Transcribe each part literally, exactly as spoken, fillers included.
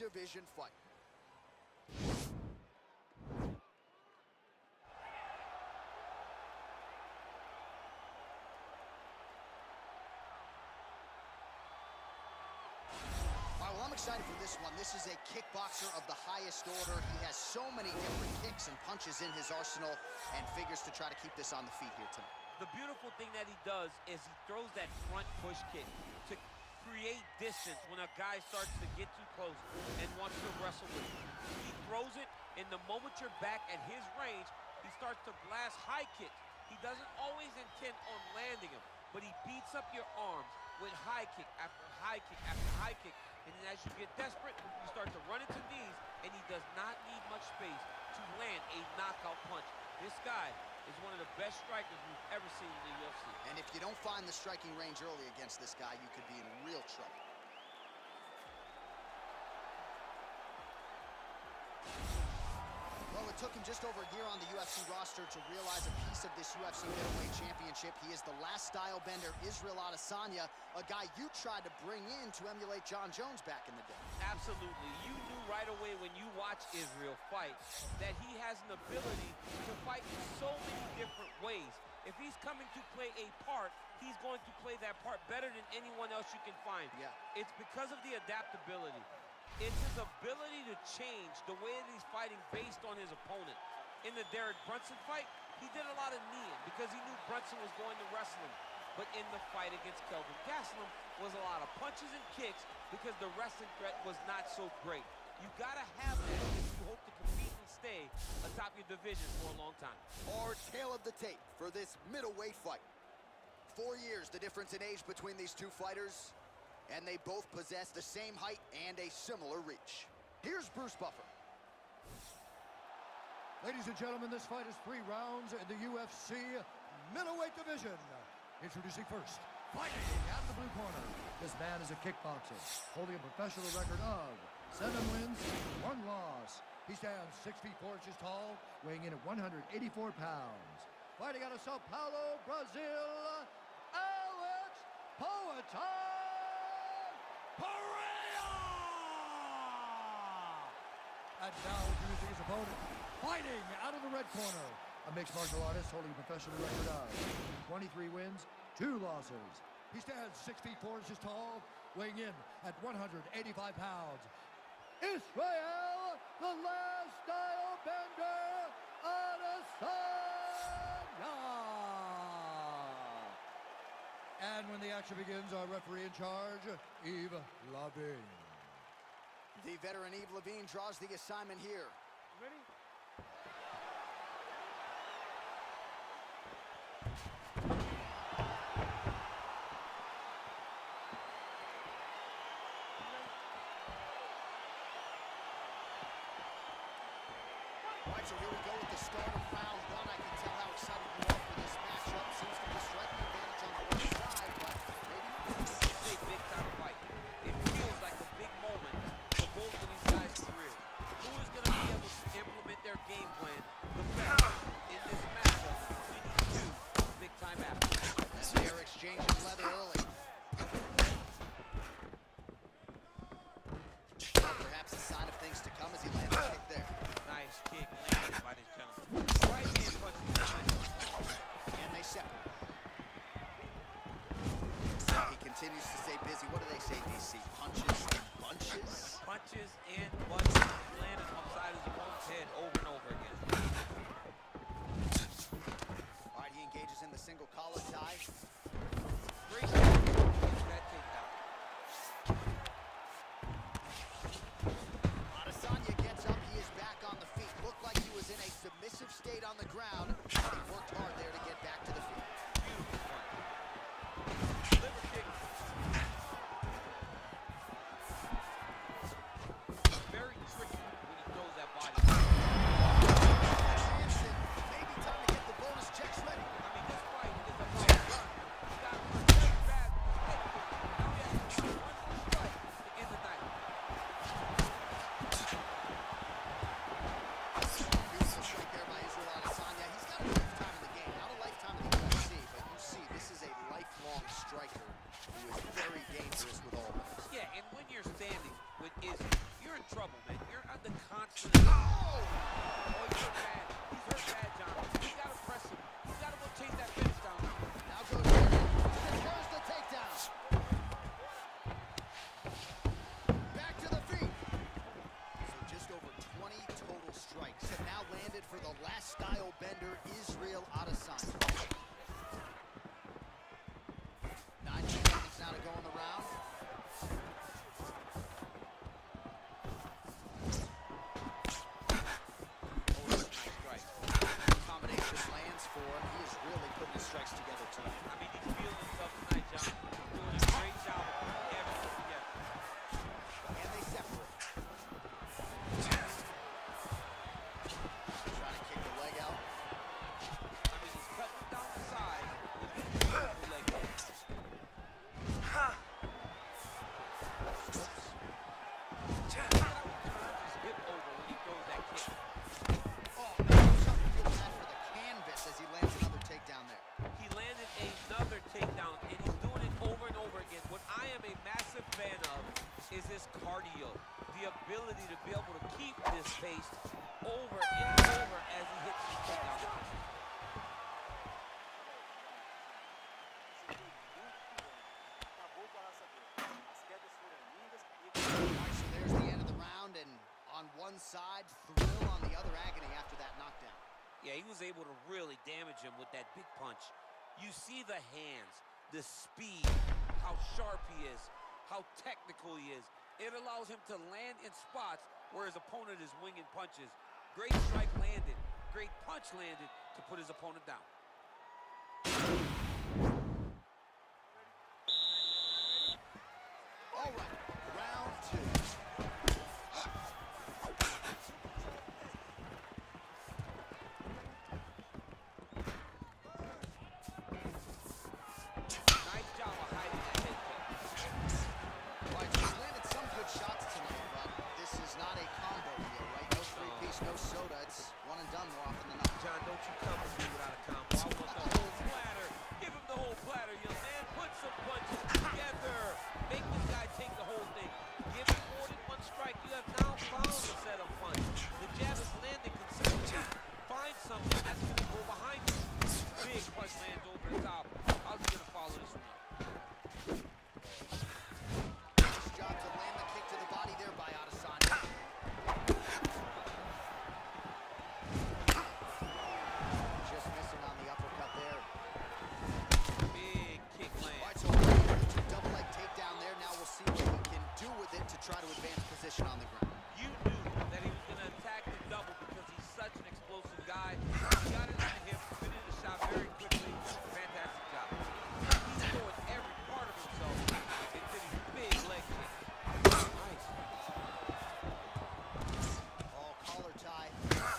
division fight. Well, I'm excited for this one. This is a kickboxer of the highest order. He has so many different kicks and punches in his arsenal and figures to try to keep this on the feet here tonight. The beautiful thing that he does is he throws that front push kick to create distance when a guy starts to get too close and wants to wrestle with him. He throws it, and the moment you're back at his range, he starts to blast high kicks. He doesn't always intend on landing him, but he beats up your arms with high kick after high kick after high kick. And then as you get desperate, you start to run into knees, and he does not need much space to land a knockout punch. This guy is one of the best strikers we've ever seen in the U F C. And if you don't find the striking range early against this guy, you could be in real trouble. Well, it took him just over a year on the U F C roster to realize a piece of this U F C middleweight championship. He is the last style bender, Israel Adesanya, a guy you tried to bring in to emulate Jon Jones back in the day. Absolutely. You knew right away when you watched Israel fight that he has an ability to fight in so many different ways. If he's coming to play a part, he's going to play that part better than anyone else you can find. Yeah. It's because of the adaptability. It's his ability to change the way that he's fighting based on his opponent. In the Derek Brunson fight, he did a lot of kneeing because he knew Brunson was going to wrestle him. But in the fight against Kelvin Gastelum was a lot of punches and kicks because the wrestling threat was not so great. You gotta have that if you hope to compete and stay atop your division for a long time. Our tail of the tape for this middleweight fight. Four years the difference in age between these two fighters, and they both possess the same height and a similar reach. Here's Bruce Buffer. Ladies and gentlemen, this fight is three rounds in the U F C middleweight division. Introducing first, fighting out of the blue corner. This man is a kickboxer, holding a professional record of seven wins, one loss. He stands six feet four inches tall, weighing in at one hundred eighty-four pounds. Fighting out of Sao Paulo, Brazil, Alex Poatan Pereira! And now introducing his opponent, fighting out of the red corner, a mixed martial artist holding a professional record of twenty-three wins, two losses. He stands six feet four inches tall, weighing in at one hundred eighty-five pounds. Israel, the last style bender, Adesanya! And when the action begins, our referee in charge, Yves Lavigne. The veteran Yves Lavigne draws the assignment here. Ready? Right, so here we go with the start of round one. I can tell how excited you are for this matchup. Seems to be striking advantage on the one side, but maybe It's a big-time fight. It feels like a big moment for both of these guys' careers. Who is going to be able to implement their game plan the best in this matchup between these two big-time athletes? as they are exchanging leather early. Perhaps a sign of things to come as he lands a kick there. Nice kick landed by this gentleman. Right hand punch. And they separate. He continues to stay busy. What do they say, D C? Punches and bunches? Punches and bunches landing upside his opponent's head over and over again. All right, he engages in the single collar tie. Great shot. Gets that takedown. Adesanya gets up. He is back on the feet. Looked like he was in a submissive state on the ground. He worked hard there to get back to the feet. Beautiful punch. Liver kick. Very tricky when he throws that body. Hanson, maybe time to get the bonus checks ready. I mean, this fight is about run. He got one very fast head kick. Now he has one more strike to end the night. Beautiful strike there by Israel Adesanya. He's got a lifetime in the game, not a lifetime in the U F C, but you see, this is a lifelong striker who is very dangerous with all of us. Yeah, and when you're standing with Izzy, you're in trouble, man. You're under constant. Oh! Oh, he's hurt bad. He's hurt bad, John. You gotta press him. You gotta go chase that finish down. Now goes Bennett. Secures the takedown. Back to the feet. So just over twenty total strikes have now landed for the last style bender, Israel Adesanya. Nine seconds now to go in the round. Strikes together tonight. I mean, he's feeling himself tonight, John. He's doing a great job of putting everything together. And they separate. Trying to kick the leg out. I mean, he's cutting down the side with his beautiful leg kick. Check out how he turns his hip over when he throws that kick. Oh, something feels bad for the canvas as he lands another takedown there. He landed another takedown, and he's doing it over and over again. What I am a massive fan of is his cardio, the ability to be able to keep this pace over and over as he hits his takedown. All right, so there's the end of the round, and on one side, thrill, on the other, agony after that knockdown. Yeah, he was able to really damage him with that big punch. You see the hands, the speed, how sharp he is, how technical he is. It allows him to land in spots where his opponent is winging punches. Great strike landed, great punch landed to put his opponent down. All right, round two. Nice job of hiding that head kick. Right, so he's landed some good shots tonight, but this is not a combo deal, right? No three-piece, no soda. It's one and done more often than not. John, don't you come to me without a combo. I want the whole platter. Give him the whole platter, young man. Put some punches together. Make this guy take the whole thing. Give him more than one strike. You have now found a set of punch. The jab is landing consistently. Find something that's going to go behind you. Big punch lands over the top. How's he going to follow this one up? Nice job to land the kick to the body there by Adesanya. Just missing on the uppercut there. Big kick All land. right, so a double leg takedown there. Now we'll see what he can do with it to try to advance position on the ground. You knew that he was going to attack the double because he's such an explosive guy. He got it into him, finished the shot very quickly. Fantastic job. He's throwing every part of himself into these big leg kicks. Nice. Oh, collar tie.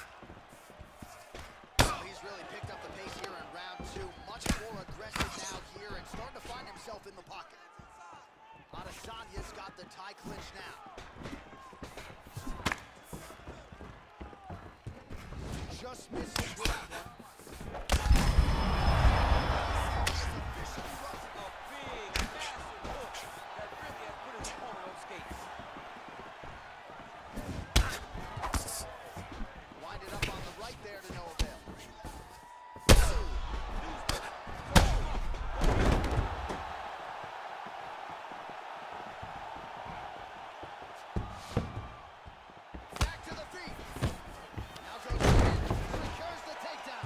Oh, he's really picked up the pace here in round two. Much more aggressive now here and starting to find himself in the pocket. Adesanya's got the tie clinch now. Just missing with that one. Officially runs it. A big, massive hook that really has put his opponent on skates. Wind it up on the right there to no avail. Back to the feet. Now goes in. Secures the takedown.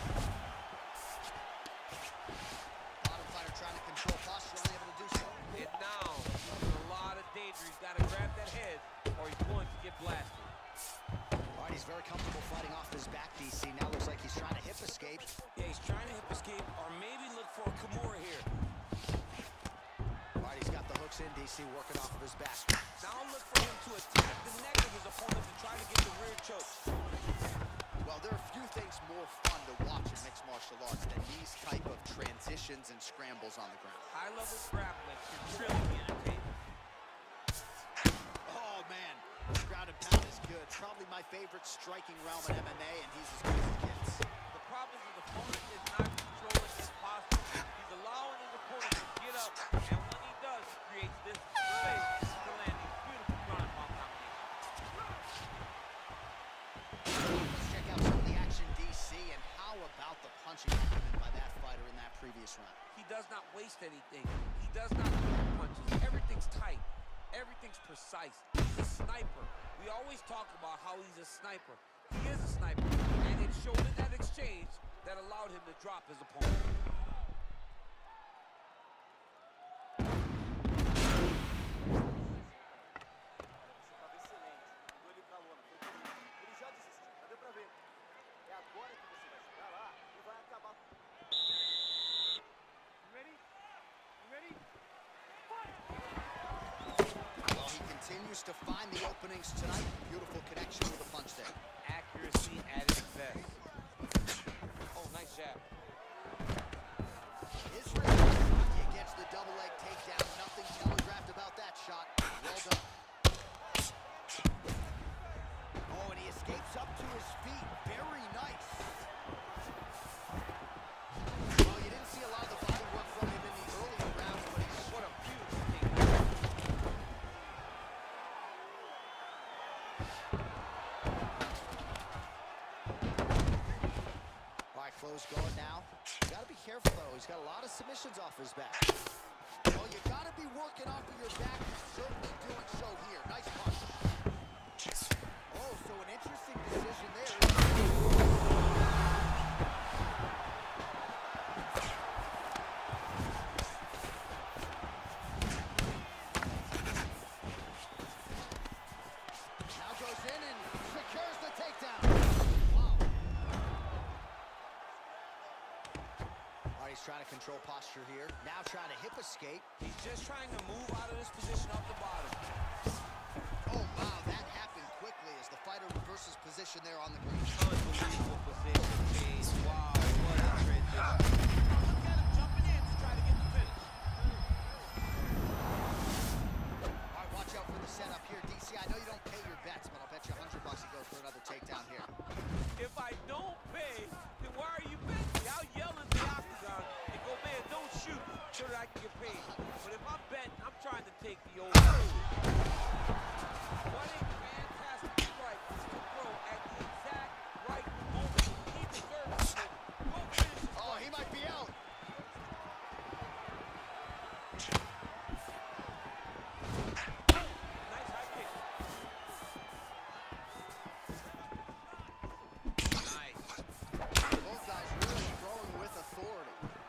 Bottom fighter trying to control posture, unable to do so. And now, he's in a lot of danger. He's got to grab that head or he's going to get blasted. All right, he's very comfortable fighting off his back, D C. Now looks like he's trying to hip escape. Yeah, he's trying to hip escape or maybe look for a Kimura here. All right, he's got the hooks in, D C, working off of his back. Now look for him to attack the neck of his opponent to try to get the rear choke. Well, there are few things more fun to watch in mixed martial arts than these type of transitions and scrambles on the ground. High-level grappling can really be entertaining. Oh, man. Ground and pound is good. Probably my favorite striking realm in M M A, and he's as good as it gets. The problem is his opponent is not controlling his posture. He's allowing his opponent to get up, and when he does, he creates this space to land these beautiful ground and pound combinations. does not waste anything. He does not throw punches. Everything's tight. Everything's precise. He's a sniper. We always talk about how he's a sniper. He is a sniper, and it showed in that exchange that allowed him to drop his opponent. To find the openings tonight. Beautiful connection with the punch there. Accuracy at its best. Oh, nice jab. Israel Adesanya gets the double leg takedown. Nothing telegraphed about that shot. Well done. Oh, and he escapes up to his feet. Very nice. Well, you didn't see a lot of the body work from him in the earlier rounds, but he's what a beautiful takedown. Close guard now. You gotta be careful though. He's got a lot of submissions off his back. Well, you gotta be working off of your back. He's certainly doing so here. Nice punch. Oh, so an interesting decision there. Now goes in and secures the takedown. He's trying to control posture here. Now trying to hip escape. He's just trying to move out of this position off the bottom. Oh, wow, that happened quickly as the fighter reverses position there on the ground. Unbelievable position, Cage. Wow, what a transition. Look at him jumping in to try to get the finish. All right, watch out for the setup here, D C. I know you don't pay your bets, but I'll bet you a hundred bucks he goes for another takedown here. If I don't pay, then why are you betting me? I'll yell in the octagon and go, man, don't shoot so that I can get paid. But if I'm betting, I'm trying to take the over. What a fantastic strike to throw at the exact right moment. He deserves it. Go finish his Oh, he might be out. Nice high kick. Nice. Both guys really throwing with authority.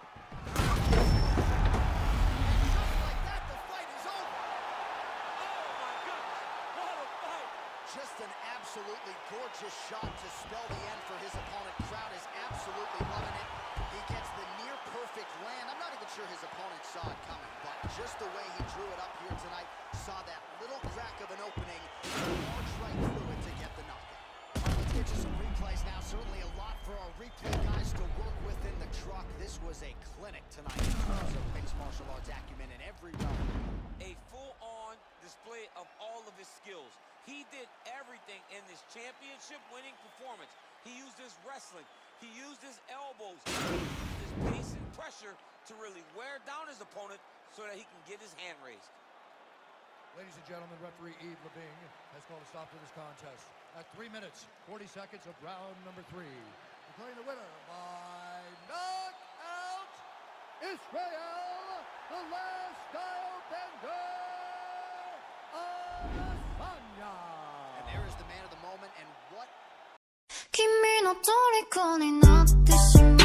Just an absolutely gorgeous shot to spell the end for his opponent. Crowd is absolutely loving it. He gets the near perfect land. I'm not even sure his opponent saw it coming, but just the way he drew it up here tonight, saw that little crack of an opening, march right through it to get the knockout. All right, let's get you some replays now. Certainly a lot for our replay guys to work with in the truck. This was a clinic tonight in terms of mixed martial arts acumen in every round. A full-on display of all of his skills. He did everything in this championship-winning performance. He used his wrestling. He used his elbows. He used his pace and pressure to really wear down his opponent so that he can get his hand raised. Ladies and gentlemen, referee Yves Lavigne has called a stop to this contest at three minutes, forty seconds of round number three. Declaring the winner by knockout, Israel, the last style bender, Adesanya. And there is the man of the moment, and what 君の虜になってしまう